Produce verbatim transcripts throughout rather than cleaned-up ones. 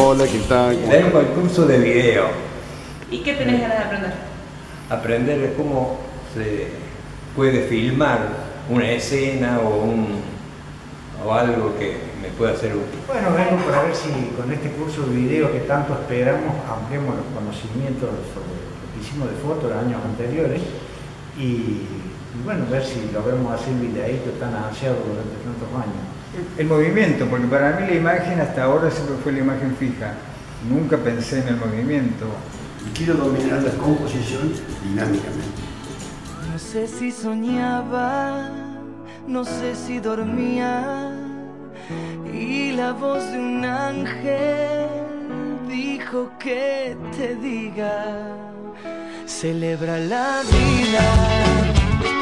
Hola, ¿qué tal? Tengo el curso de video. ¿Y qué tenés ganas de aprender? Aprender cómo se puede filmar una escena o, un, o algo que me pueda ser útil. Bueno, vengo para ver si con este curso de video que tanto esperamos ampliemos los conocimientos sobre lo que hicimos de fotos los años anteriores y, y bueno, ver si logramos hacer un videíto tan ansiado durante tantos años. El movimiento, porque para mí la imagen hasta ahora siempre fue la imagen fija. Nunca pensé en el movimiento. Y quiero dominar la composición dinámicamente. No sé si soñaba, no sé si dormía, y la voz de un ángel dijo que te diga, celebra la vida.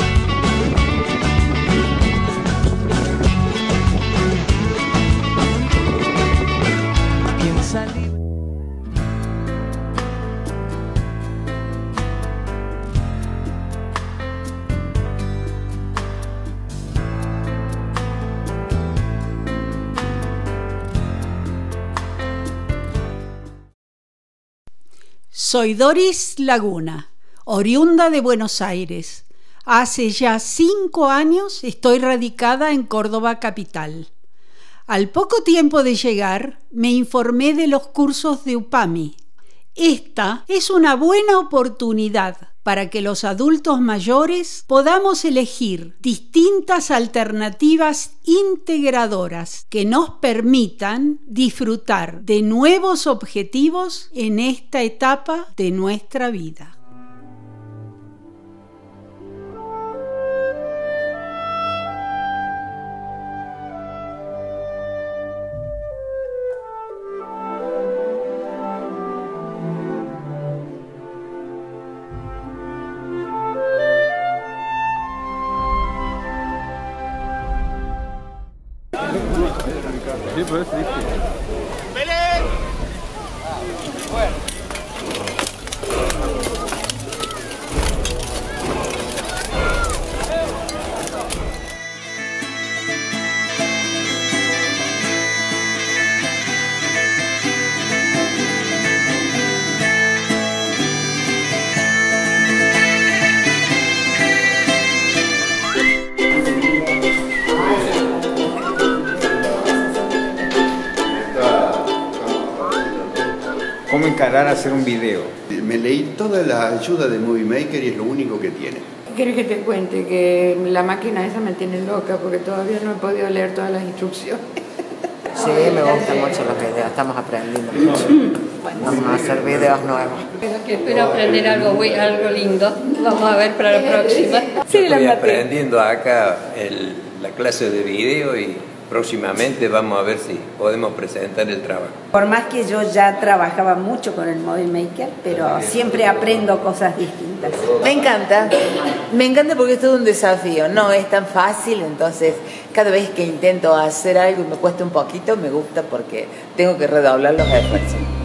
Salí. Soy Doris Laguna, oriunda de Buenos Aires. Hace ya cinco años estoy radicada en Córdoba capital. Al poco tiempo de llegar, me informé de los cursos de UPAMI. Esta es una buena oportunidad para que los adultos mayores podamos elegir distintas alternativas integradoras que nos permitan disfrutar de nuevos objetivos en esta etapa de nuestra vida. Sí, pues, sí. ¡Belén! Bueno. ¿Cómo encarar hacer un video? Me leí toda la ayuda de Movie Maker y es lo único que tiene. ¿Quieres que te cuente? Que la máquina esa me tiene loca porque todavía no he podido leer todas las instrucciones. Sí, me gustan mucho los videos, estamos aprendiendo mucho. Vamos a hacer videos nuevos. Pero que espero aprender algo, algo lindo. Vamos a ver para la próxima. Sí, estoy aprendiendo acá el, la clase de video y próximamente vamos a ver si podemos presentar el trabajo. Por más que yo ya trabajaba mucho con el Movie Maker, pero siempre aprendo cosas distintas. Me encanta, me encanta porque es todo un desafío, no es tan fácil, entonces cada vez que intento hacer algo y me cuesta un poquito, me gusta porque tengo que redoblar los esfuerzos.